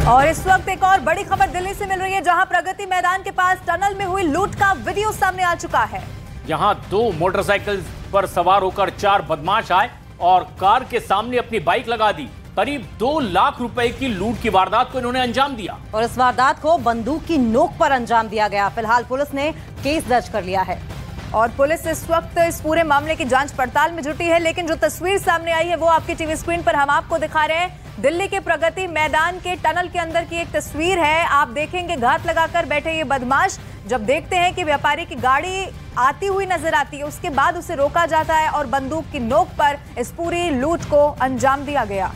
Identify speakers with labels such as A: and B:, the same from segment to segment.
A: और इस वक्त एक और बड़ी खबर दिल्ली से मिल रही है, जहां प्रगति मैदान के पास टनल में हुई लूट का वीडियो सामने आ चुका है।
B: यहां 2 मोटरसाइकिल पर सवार होकर 4 बदमाश आए और कार के सामने अपनी बाइक लगा दी। करीब 2 लाख रुपए की लूट की वारदात को इन्होंने अंजाम दिया
A: और इस वारदात को बंदूक की नोक पर अंजाम दिया गया। फिलहाल पुलिस ने केस दर्ज कर लिया है और पुलिस इस वक्त इस पूरे मामले की जांच पड़ताल में जुटी है। लेकिन जो तस्वीर सामने आई है वो आपकी टीवी स्क्रीन पर हम आपको दिखा रहे हैं। दिल्ली के प्रगति मैदान के टनल के अंदर की एक तस्वीर है। आप देखेंगे घात लगाकर बैठे ये बदमाश जब देखते हैं कि व्यापारी की गाड़ी आती हुई नजर आती है, उसके बाद उसे रोका जाता है और बंदूक की नोक पर इस पूरी लूट को अंजाम दिया गया।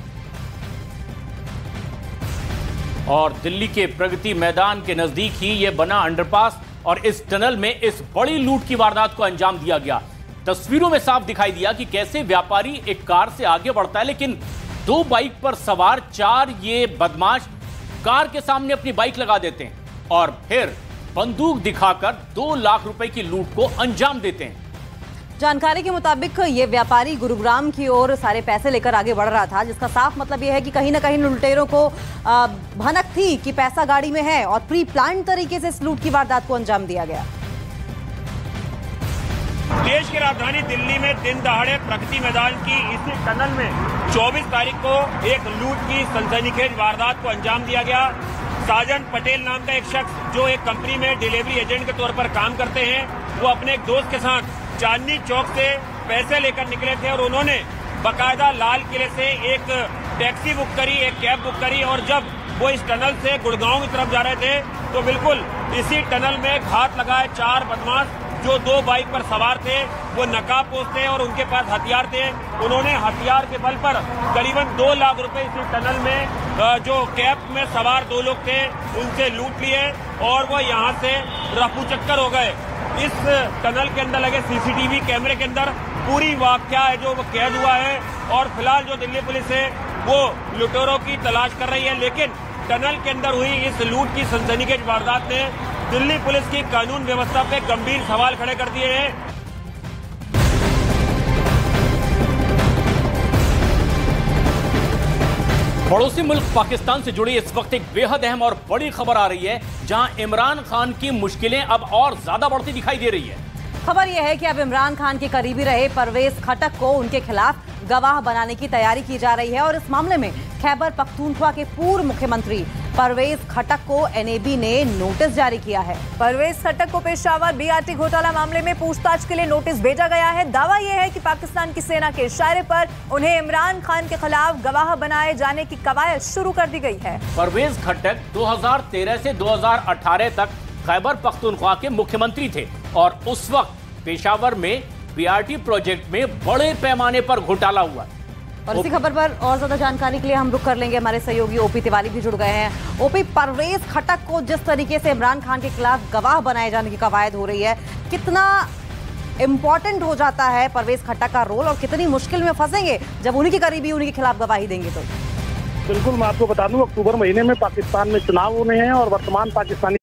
B: और दिल्ली के प्रगति मैदान के नजदीक ही ये बना अंडरपास और इस टनल में इस बड़ी लूट की वारदात को अंजाम दिया गया। तस्वीरों में साफ दिखाई दिया कि कैसे व्यापारी एक कार से आगे बढ़ता है, लेकिन 2 बाइक पर सवार 4 ये बदमाश कार के सामने अपनी बाइक लगा देते हैं और फिर बंदूक दिखाकर 2 लाख रुपए की लूट को अंजाम देते हैं।
A: जानकारी के मुताबिक ये व्यापारी गुरुग्राम की ओर सारे पैसे लेकर आगे बढ़ रहा था, जिसका साफ मतलब यह है कि कहीं ना कहीं लुटेरों को भनक थी कि पैसा गाड़ी में है और प्री प्लान तरीके से इस लूट की वारदात को अंजाम दिया गया।
C: देश की राजधानी दिल्ली में दिन दहाड़े प्रगति मैदान की इसी टनल में 24 तारीख को एक लूट की सनसनीखेज वारदात को अंजाम दिया गया। साजन पटेल नाम का एक शख्स जो एक कंपनी में डिलीवरी एजेंट के तौर पर काम करते हैं, वो अपने एक दोस्त के साथ चांदनी चौक से पैसे लेकर निकले थे और उन्होंने बकायदा लाल किले से एक टैक्सी बुक करी, एक कैब बुक करी और जब वो इस टनल से गुड़गांव की तरफ जा रहे थे तो बिल्कुल इसी टनल में घात लगाए 4 बदमाश जो 2 बाइक पर सवार थे, वो नकाबपोश थे और उनके पास हथियार थे। उन्होंने हथियार के बल पर करीबन 2 लाख रुपए इसी टनल में जो कैब में सवार 2 लोग थे उनसे लूट लिए और वो यहाँ से रफू चक्कर हो गए। इस टनल के अंदर लगे सीसीटीवी कैमरे के अंदर पूरी वाकया है जो वो कैद हुआ है और फिलहाल जो दिल्ली पुलिस है वो लुटेरों की तलाश कर रही है। लेकिन टनल के अंदर हुई इस लूट की सनसनीखेज वारदात ने दिल्ली पुलिस की कानून व्यवस्था पे गंभीर सवाल खड़े कर दिए हैं।
B: पड़ोसी मुल्क पाकिस्तान से जुड़ी इस वक्त एक बेहद अहम और बड़ी खबर आ रही है, जहां इमरान खान की मुश्किलें अब और ज्यादा बढ़ती दिखाई दे रही है।
A: खबर यह है कि अब इमरान खान के करीबी रहे परवेज खटक को उनके खिलाफ गवाह बनाने की तैयारी की जा रही है और इस मामले में खैबर पख्तूनख्वा के पूर्व मुख्यमंत्री परवेज खटक को एनएबी ने नोटिस जारी किया है। परवेज खटक को पेशावर बीआरटी घोटाला मामले में पूछताछ के लिए नोटिस भेजा गया है। दावा यह है कि पाकिस्तान की सेना के इशारे पर उन्हें इमरान खान के खिलाफ गवाह बनाए जाने की कवायद शुरू कर दी गई है।
B: परवेज खटक 2013 से 2018 तक खैबर पख्तूनख्वा के मुख्यमंत्री थे और उस वक्त पेशावर में बीआरटी प्रोजेक्ट में बड़े पैमाने पर घोटाला हुआ।
A: और इसी खबर पर और ज्यादा जानकारी के लिए हम रुक कर लेंगे, हमारे सहयोगी ओपी तिवारी भी जुड़ गए हैं। ओपी, परवेज खटक को जिस तरीके से इमरान खान के खिलाफ गवाह बनाए जाने की कवायद हो रही है, कितना इंपॉर्टेंट हो जाता है परवेज खटक का रोल और कितनी मुश्किल में फंसेंगे जब उन्हीं के करीबी उन्हीं के खिलाफ गवाही देंगे? तो
D: बिल्कुल, मैं आपको बता दूं, अक्टूबर महीने में पाकिस्तान में चुनाव होने हैं और वर्तमान पाकिस्तानी